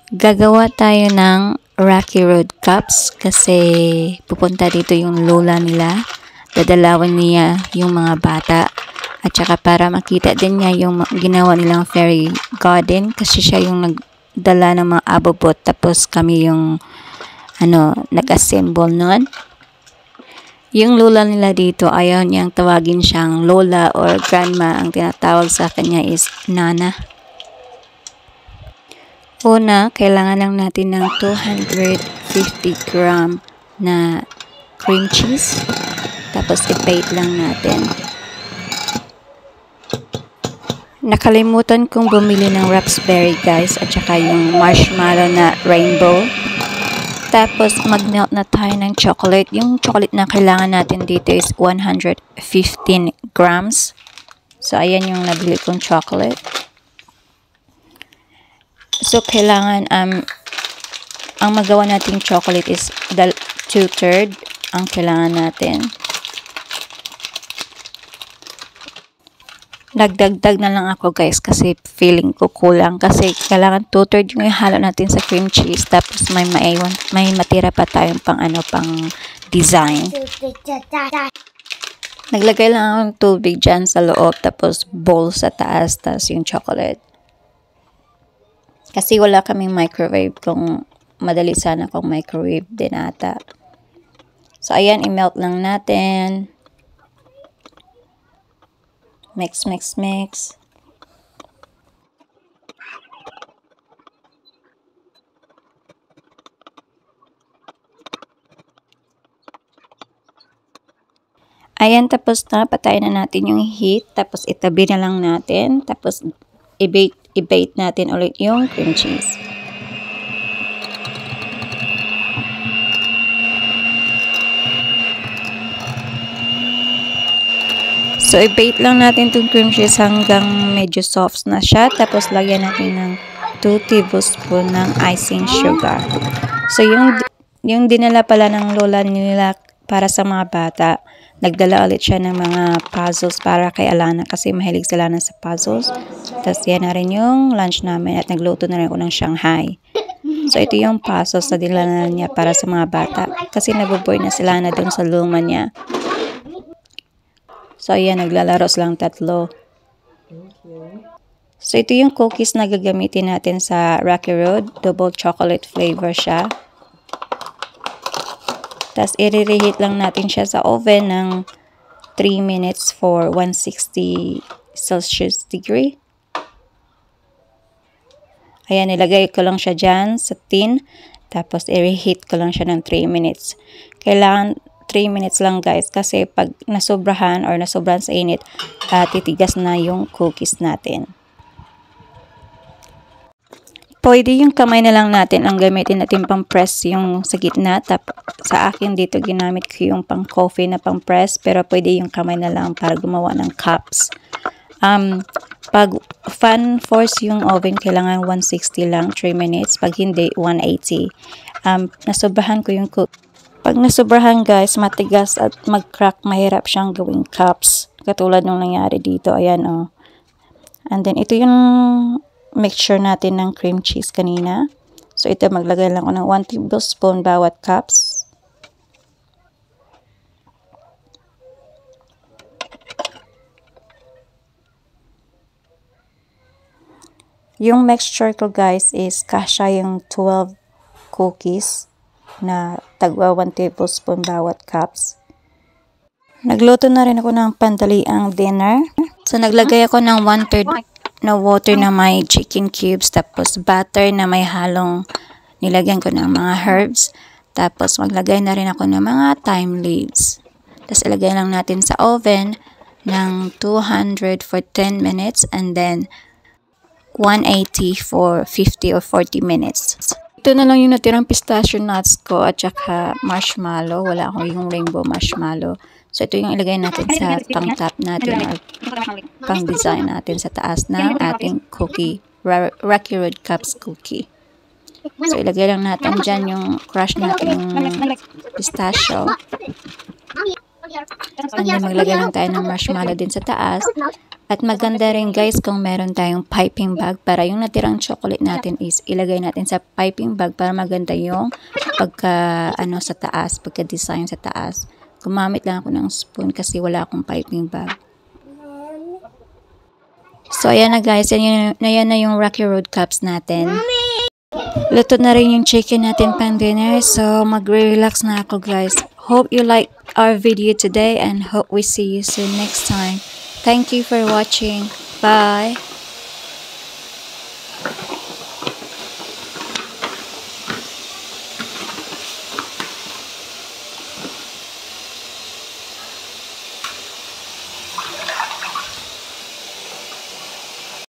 Gagawa tayo ng Rocky Road Cups kasi pupunta dito yung lola nila. Dadalawan niya yung mga bata. At saka para makita din niya yung ginawa nilang fairy garden kasi siya yung nagdala ng mga abobot tapos kami yung nag-assemble nun. Yung lola nila dito, ayaw niyang tawagin siyang lola or grandma. Ang tinatawag sa kanya is nana. Una, kailangan lang natin ng 250 gram na cream cheese. Tapos i-bake lang natin. Nakalimutan kong bumili ng raspberry guys at saka yung marshmallow na rainbow. Tapos mag-melt na tayo ng chocolate. Yung chocolate na kailangan natin dito is 115 grams. So ayan yung nabili kong chocolate. So, kailangan, ang magawa nating chocolate is 2/3 ang kailangan natin. Nagdagdag na lang ako guys kasi feeling ko kulang kasi kailangan 2/3 yung ihalo natin sa cream cheese tapos may matira pa tayong pang design. Naglagay lang ako ng tubig dyan sa loob tapos bowl sa taas tapos yung chocolate. Kasi wala kaming microwave kung madali sana kung microwave din ata. So, ayan, i-melt lang natin. Mix, mix, mix. Ayan, tapos na. Patayin na natin yung heat. Tapos, itabi na lang natin. Tapos, i-bake natin ulit yung cream cheese. So, i-bake lang natin itong cream cheese hanggang medyo soft na siya. Tapos, lagyan natin ng 2 tablespoon ng icing sugar. So, yung dinala pala ng lola nila para sa mga bata, nagdala ulit siya ng mga puzzles para kay Alana kasi mahilig si Alana sa puzzles. Tapos yan na rin yung lunch namin at nagluto na rin ako ng Shanghai. So ito yung puzzles na dinala niya para sa mga bata kasi nabuboy na sila na dun sa luma niya. So ayan, naglalaro silang tatlo. So ito yung cookies na gagamitin natin sa Rocky Road. Double chocolate flavor siya. Tapos, i-reheat lang natin siya sa oven ng 3 minutes for 160 Celsius degree. Ayan, nilagay ko lang siya dyan sa tin. Tapos, i-reheat ko lang siya ng 3 minutes. Kailangan 3 minutes lang guys kasi pag nasobrahan or nasobrahan sa init, titigas na yung cookies natin. Pwede yung kamay na lang natin ang gamitin natin pang press yung sa gitna. Sa akin dito ginamit ko yung pang coffee na pang press pero pwede yung kamay na lang para gumawa ng cups. Pag fan force yung oven kailangan 160 lang 3 minutes. Pag hindi 180. Nasobrahan ko yung cook. Pag nasobrahan guys matigas at mag-crack mahirap siyang gawing cups. Katulad nung nangyari dito. Ayan oh. And then ito yung mixture natin ng cream cheese kanina. So, ito maglagay lang ako ng 1 tablespoon bawat cups. Yung mixture ko guys is kasya yung 12 cookies na tagwa 1 tablespoon bawat cups. Nagluto na rin ako ng pandaliang dinner. So, naglagay ako ng 1/3 na water na may chicken cubes, tapos butter na may halong nilagyan ko ng mga herbs, tapos maglagay na rin ako ng mga thyme leaves. Tapos ilagay lang natin sa oven ng 200 for 10 minutes and then 180 for 50 or 40 minutes. Ito na lang yung natirang pistachio nuts ko at saka marshmallow. Wala akong yung rainbow marshmallow. So, ito yung ilagay natin sa pang-top natin or pang-design natin sa taas ng ating cookie, Rocky Road Cups cookie. So, ilagay lang natin dyan yung crush natin yung pistachio. And then maglagay lang tayo ng marshmallow din sa taas. At maganda rin guys kung meron tayong piping bag para yung natirang chocolate natin is ilagay natin sa piping bag para maganda yung pagka sa taas, pagka design sa taas. Gumamit lang ako ng spoon kasi wala akong piping bag. So ayan na guys, yan na yung Rocky Road cups natin. Luto na rin yung chicken natin pang dinner. So magre-relax na ako guys. Hope you like our video today and hope we see you soon next time. Thank you for watching. Bye!